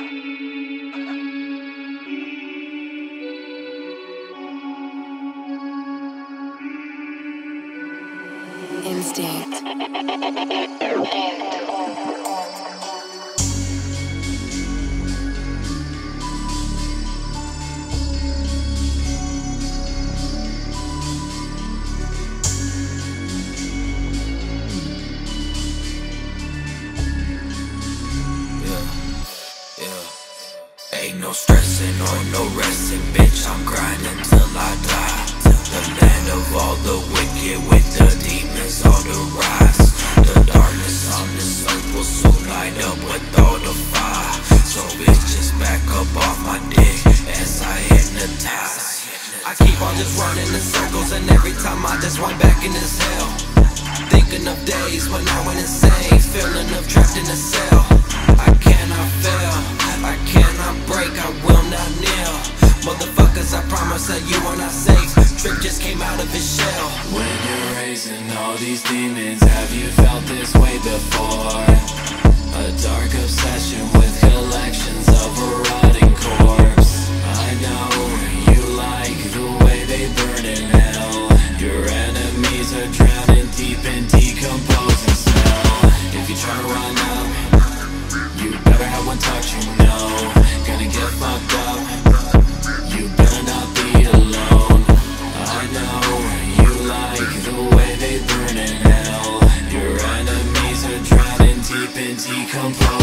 Instinct. Ain't no stressin' or no restin', bitch, I'm grindin' till I die. The land of all the wicked with the demons on the rise. The darkness on this earth will soon light up with all the fire. So bitches back up off my dick as I hypnotize. I keep on just running in circles, and every time I just run back in this hell. Thinking of days when I went insane, feeling of trapped in a cell. I cannot fail, I cannot break, I will not kneel. Motherfuckers, I promise that you are not safe. Trip just came out of his shell. When you're raising all these demons, have you felt this way before? A dark obsession with collections of a rotting corpse. I know you like the way they burn in hell. Your enemies are drowning deep in decomposing smell. If you try to run up, you better have one touch, you know. Gonna get fucked up, you better not be alone. I know you like the way they burn in hell. Your enemies are drowning deep in decomposing.